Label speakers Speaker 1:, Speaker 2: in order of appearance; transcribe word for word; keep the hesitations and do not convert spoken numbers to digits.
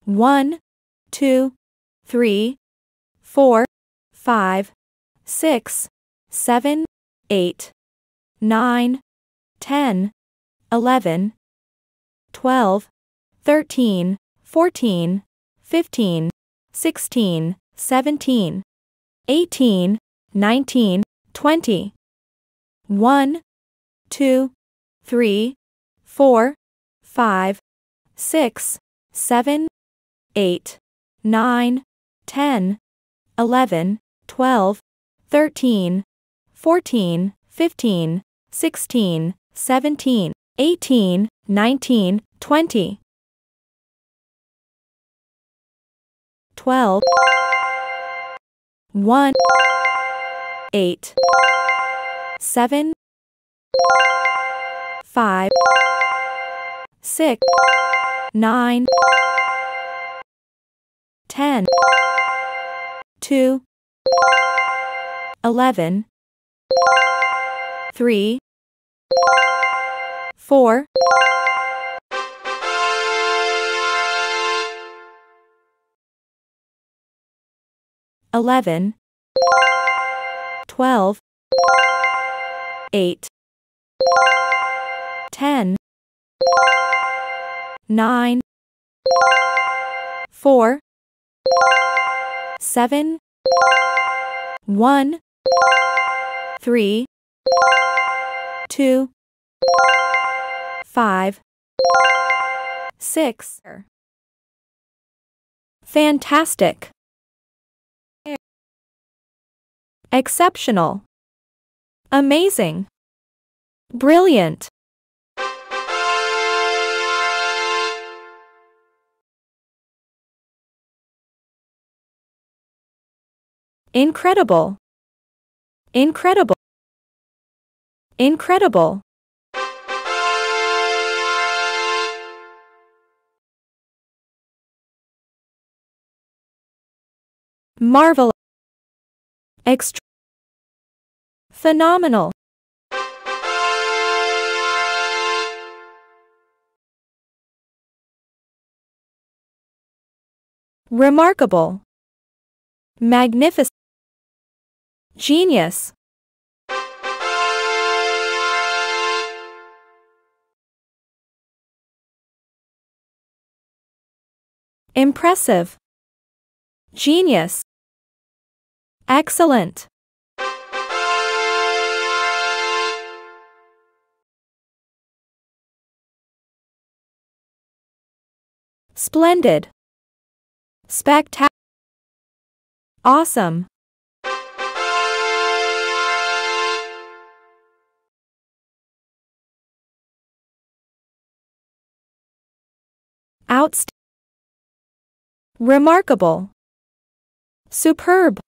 Speaker 1: one, two, three, four, five, six, seven, eight, nine, ten, eleven, twelve, thirteen, fourteen, fifteen, sixteen, seventeen, eighteen, nineteen, twenty. one, two, three, four, five, six, seven, eight, nine, ten, eleven, twelve, thirteen, fourteen, fifteen, sixteen, seventeen, eighteen, nineteen, twenty. twelve, one, eight, seven, five, six, nine, ten, two, eleven, three, four, eleven, twelve, eight, ten, nine, four, seven, one, three, two, five, six. Fantastic. Exceptional. Amazing. Brilliant. Incredible. Incredible. Incredible. Marvelous. Extra. Phenomenal. Remarkable. Magnificent. Genius. Impressive. Genius. Excellent. Splendid. Spectacular. Awesome. Outstanding. Remarkable. Superb.